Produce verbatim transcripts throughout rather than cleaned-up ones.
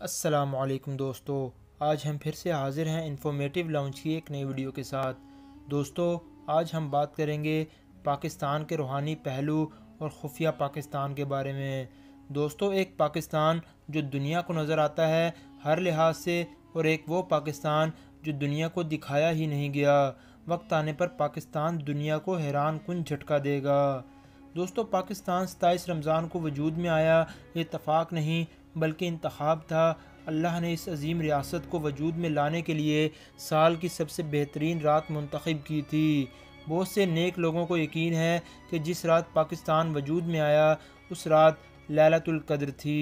السلام علیکم دوستو، آج ہم پھر سے حاضر ہیں انفارمیٹیو لاؤنج کی ایک نئی ویڈیو کے ساتھ۔ دوستو آج ہم بات کریں گے پاکستان کے روحانی پہلو اور خفیہ پاکستان کے بارے میں۔ دوستو ایک پاکستان جو دنیا کو نظر آتا ہے ہر لحاظ سے، اور ایک وہ پاکستان جو دنیا کو دکھایا ہی نہیں گیا۔ وقت آنے پر پاکستان دنیا کو حیران کن جھٹکا دے گا۔ دوستو پاکستان ستائیس رمضان کو وجود میں آیا، یہ اتفاق نہیں بلکہ انتخاب تھا۔ اللہ نے اس عظیم ریاست کو وجود میں لانے کے لیے سال کی سب سے بہترین رات منتخب کی تھی۔ بہت سے نیک لوگوں کو یقین ہے کہ جس رات پاکستان وجود میں آیا اس رات لیلۃ القدر تھی۔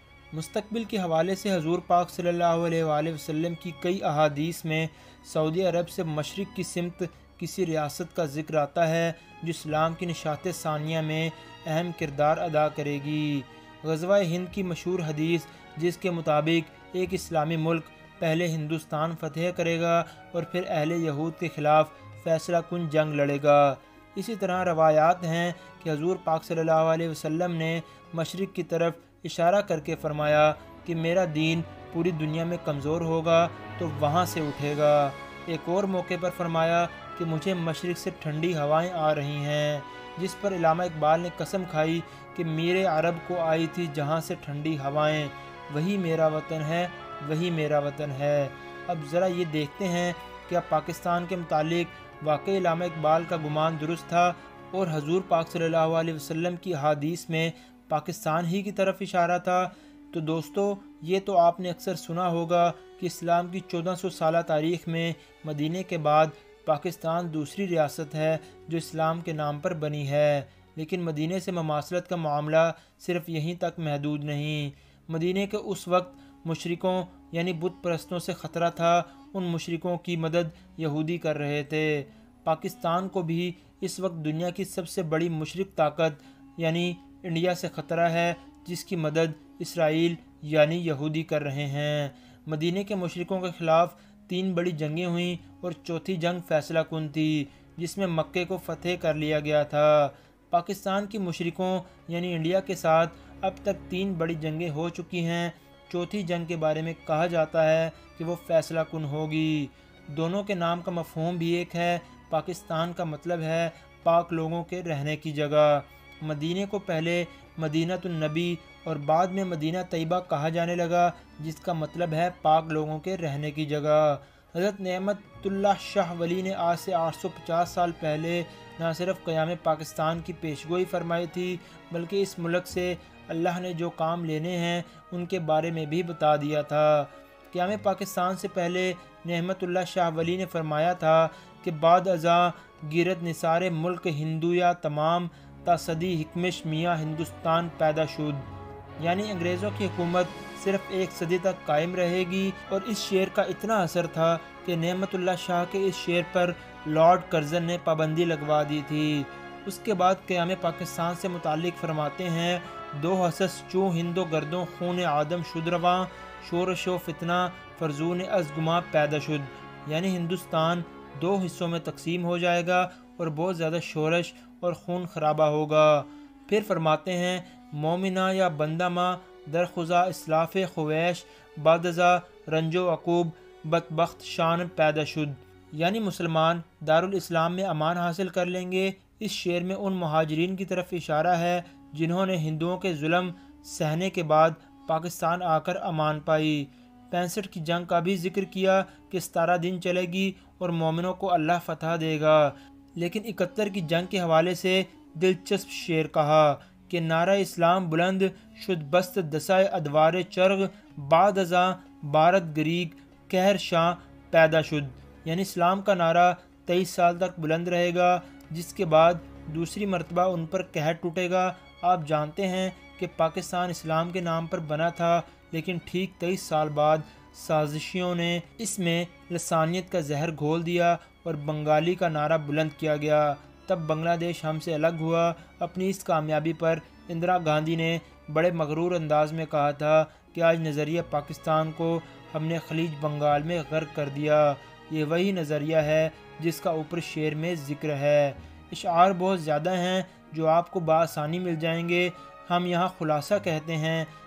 مستقبل کے حوالے سے حضور پاک صلی اللہ علیہ وآلہ وسلم کی کئی احادیث میں سعودی عرب سے مشرق کی سمت کسی ریاست کا ذکر آتا ہے جو اسلام کی نشاط ثانیہ میں اہم کردار ادا کرے گی۔ غزوہ ہند کی مشہور حدیث جس کے مطابق ایک اسلامی ملک پہلے ہندوستان فتح کرے گا اور پھر اہل یہود کے خلاف فیصلہ کن جنگ لڑے گا۔ اسی طرح روایات ہیں کہ حضور پاک صلی اللہ علیہ وسلم نے مشرق کی طرف اشارہ کر کے فرمایا کہ میرا دین پوری دنیا میں کمزور ہوگا تو وہاں سے اٹھے گا۔ ایک اور موقع پر فرمایا کہ مجھے مشرق سے ٹھنڈی ہوائیں آ رہی ہیں، جس پر علامہ اقبال نے قسم کھائی کہ میرے عرب کو آئی تھی جہاں سے ٹھنڈی ہوائیں، وہی میرا وطن ہے، وہی میرا وطن ہے۔ اب ذرا یہ دیکھتے ہیں کہ اب پاکستان کے متعلق واقعی علامہ اقبال کا گمان درست تھا اور حضور پاک صلی اللہ علیہ وسلم کی احادیث میں پاکستان ہی کی طرف اشارہ تھا۔ تو دوستو یہ تو آپ نے اکثر سنا ہوگا کہ اسلام کی چودہ سو سالہ تاریخ میں مدینے کے بعد پاکستان دوسری ریاست ہے جو اسلام کے نام پر بنی ہے، لیکن مدینے سے مماثلت کا معاملہ صرف یہیں تک محدود نہیں۔ مدینے کے اس وقت مشرکوں یعنی بت پرستوں سے خطرہ تھا، ان مشرکوں کی مدد یہودی کر رہے تھے۔ پاکستان کو بھی اس وقت دنیا کی سب سے بڑی مشرک طاقت یعنی انڈیا سے خطرہ ہے، جس کی مدد اسرائیل یعنی یہودی کر رہے ہیں۔ مدینے کے مشرکوں کے خلاف تین بڑی جنگیں ہوئیں اور چوتھی جنگ فیصلہ کن تھی جس میں مکے کو فتح کر لیا گیا تھا۔ پاکستان کی مشرکوں یعنی انڈیا کے ساتھ اب تک تین بڑی جنگیں ہو چکی ہیں۔ چوتھی جنگ کے بارے میں کہا جاتا ہے کہ وہ فیصلہ کن ہوگی۔ دونوں کے نام کا مفہوم بھی ایک ہے۔ پاکستان کا مطلب ہے پاک لوگوں کے رہنے کی جگہ۔ مدینے کو پہلے مدینۃ النبی اور بعد میں مدینہ طیبہ کہا جانے لگا، جس کا مطلب ہے پاک لوگوں کے رہنے کی جگہ۔ حضرت نعمت اللہ شاہ ولی نے آج سے آٹھ سو پچاس سال پہلے نہ صرف قیام پاکستان کی پیشگوئی فرمائی تھی بلکہ اس ملک سے اللہ نے جو کام لینے ہیں ان کے بارے میں بھی بتا دیا تھا۔ قیام پاکستان سے پہلے نعمت اللہ شاہ ولی نے فرمایا تھا کہ بعد ازاں گیرد نثار ملک ہندویا تمام تا صدی حکمش میاں ہندوستان پیدا شد، یعنی انگریزوں کی حکومت صرف ایک صدی تک قائم رہے گی۔ اور اس شعر کا اتنا اثر تھا کہ نعمت اللہ شاہ کے اس شعر پر لارڈ کرزن نے پابندی لگوا دی تھی۔ اس کے بعد قیام پاکستان سے متعلق فرماتے ہیں، دو حسس چوں ہندو گردوں خون آدم شد رواں، شورش و فتنہ فرزون از گما پیدا شد، یعنی ہندوستان دو حصوں میں تقسیم ہو جائے گا اور بہت زیادہ شورش اور خون خرابہ ہوگا۔ پھر فرماتے ہیں، مومنہ یا بندہ ماں در خدا اسلاف خویش بعد ازاں رنج و عقوب بدبخت شان پیدا شد، یعنی مسلمان دارالاسلام میں امان حاصل کر لیں گے۔ اس شعر میں ان مہاجرین کی طرف اشارہ ہے جنہوں نے ہندوؤں کے ظلم سہنے کے بعد پاکستان آ کر امان پائی۔ پینسٹھ کی جنگ کا بھی ذکر کیا کہ ستارہ دن چلے گی اور مومنوں کو اللہ فتح دے گا، لیکن اکہتر کی جنگ کے حوالے سے دلچسپ شعر کہا کہ نعرہ اسلام بلند شد بست دسائے ادوار چرغ، بعد ازاں بھارت گریگ قہر شاں پیدا شد، یعنی اسلام کا نعرہ تیئیس سال تک بلند رہے گا، جس کے بعد دوسری مرتبہ ان پر قہر ٹوٹے گا۔ آپ جانتے ہیں کہ پاکستان اسلام کے نام پر بنا تھا، لیکن ٹھیک تیئیس سال بعد سازشیوں نے اس میں لسانیت کا زہر گھول دیا اور بنگالی کا نعرہ بلند کیا گیا۔ تب بنگلہ دیش ہم سے الگ ہوا۔ اپنی اس کامیابی پر اندرا گاندھی نے بڑے مغرور انداز میں کہا تھا کہ آج نظریہ پاکستان کو ہم نے خلیج بنگال میں غرق کر دیا۔ یہ وہی نظریہ ہے جس کا اوپر شعر میں ذکر ہے۔ اشعار بہت زیادہ ہیں جو آپ کو بآسانی مل جائیں گے۔ ہم یہاں خلاصہ کہتے ہیں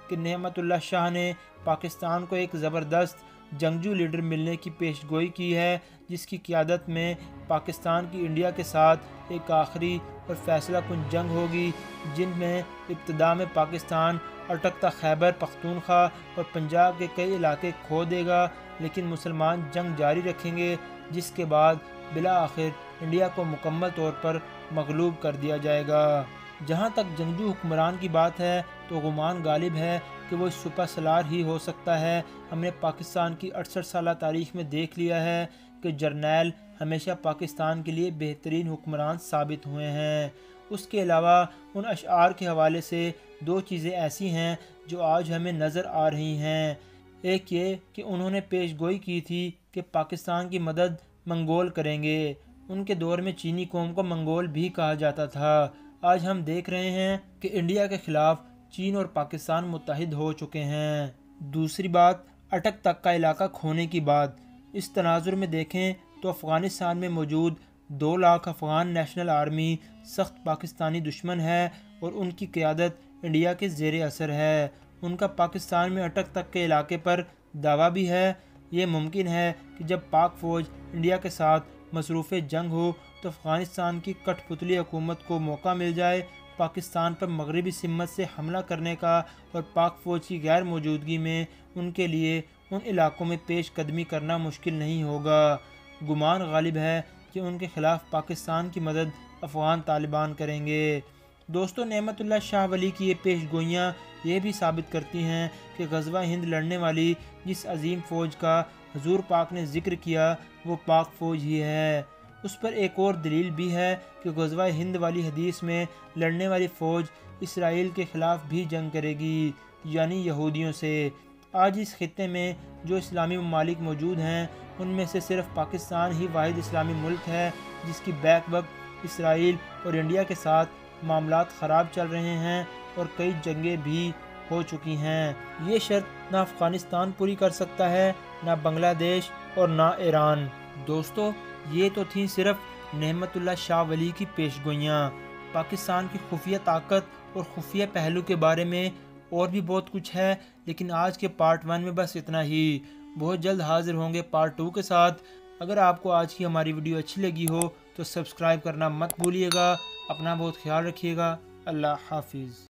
کہ نعمتullah شاہ نے پاکستان کو ایک زبردست جنگجو لیڈر ملنے کی پیش گوئی کی ہے، جس کی قیادت میں پاکستان کی انڈیا کے ساتھ ایک آخری اور فیصلہ کن جنگ ہوگی، جن میں ابتدا میں پاکستان اٹکتا خیبر پختونخوا اور پنجاب کے کئی علاقے کھو دے گا، لیکن مسلمان جنگ جاری رکھیں گے، جس کے بعد بالآخر انڈیا کو مکمل طور پر مغلوب کر دیا جائے گا۔ جہاں تک جنگجو حکمران کی بات ہے تو گمان غالب ہے کہ وہ سپہ سالار ہی ہو سکتا ہے۔ ہم نے پاکستان کی اڑسٹھ سالہ تاریخ میں دیکھ لیا ہے کہ جرنیل ہمیشہ پاکستان کے لیے بہترین حکمران ثابت ہوئے ہیں۔ اس کے علاوہ ان اشعار کے حوالے سے دو چیزیں ایسی ہیں جو آج ہمیں نظر آ رہی ہیں۔ ایک یہ کہ انہوں نے پیش گوئی کی تھی کہ پاکستان کی مدد منگول کریں گے۔ ان کے دور میں چینی قوم کو منگول بھی کہا جاتا تھا۔ آج ہم دیکھ رہے ہیں کہ انڈیا کے خلاف چین اور پاکستان متحد ہو چکے ہیں۔ دوسری بات اٹک تک کا علاقہ کھونے کی بات۔ اس تناظر میں دیکھیں تو افغانستان میں موجود دو لاکھ افغان نیشنل آرمی سخت پاکستانی دشمن ہے اور ان کی قیادت انڈیا کے زیر اثر ہے۔ ان کا پاکستان میں اٹک تک کے علاقے پر دعویٰ بھی ہے۔ یہ ممکن ہے کہ جب پاک فوج انڈیا کے ساتھ مصروف جنگ ہو تو افغانستان کی کٹھ پتلی حکومت کو موقع مل جائے پاکستان پر مغربی سمت سے حملہ کرنے کا، اور پاک فوج کی غیر موجودگی میں ان کے لیے ان علاقوں میں پیش قدمی کرنا مشکل نہیں ہوگا۔ گمان غالب ہے کہ ان کے خلاف پاکستان کی مدد افغان طالبان کریں گے۔ دوستو، نعمتullah شاہ ولی کی یہ پیش گوئیاں یہ بھی ثابت کرتی ہیں کہ غزوہ ہند لڑنے والی جس عظیم فوج کا حضور پاک نے ذکر کیا وہ پاک فوج ہی ہے۔ اس پر ایک اور دلیل بھی ہے کہ غزوہ ہند والی حدیث میں لڑنے والی فوج اسرائیل کے خلاف بھی جنگ کرے گی، یعنی یہودیوں سے۔ آج اس خطے میں جو اسلامی ممالک موجود ہیں ان میں سے صرف پاکستان ہی واحد اسلامی ملک ہے جس کی بیک وقت اسرائیل اور انڈیا کے ساتھ معاملات خراب چل رہے ہیں اور کئی جنگیں بھی ہو چکی ہیں۔ یہ شرط نہ افغانستان پوری کر سکتا ہے، نہ بنگلہ دیش اور نہ ایران۔ دوستو، یہ تو تھیں صرف نعمتullah شاہ ولی کی پیش گوئیاں۔ پاکستان کی خفیہ طاقت اور خفیہ پہلو کے بارے میں اور بھی بہت کچھ ہے، لیکن آج کے پارٹ ون میں بس اتنا ہی۔ بہت جلد حاضر ہوں گے پارٹ ٹو کے ساتھ۔ اگر آپ کو آج کی ہماری ویڈیو اچھی لگی ہو تو سبسکرائب کرنا مت بھولیے گا۔ اپنا بہت خیال رکھیے گا۔ اللہ حافظ۔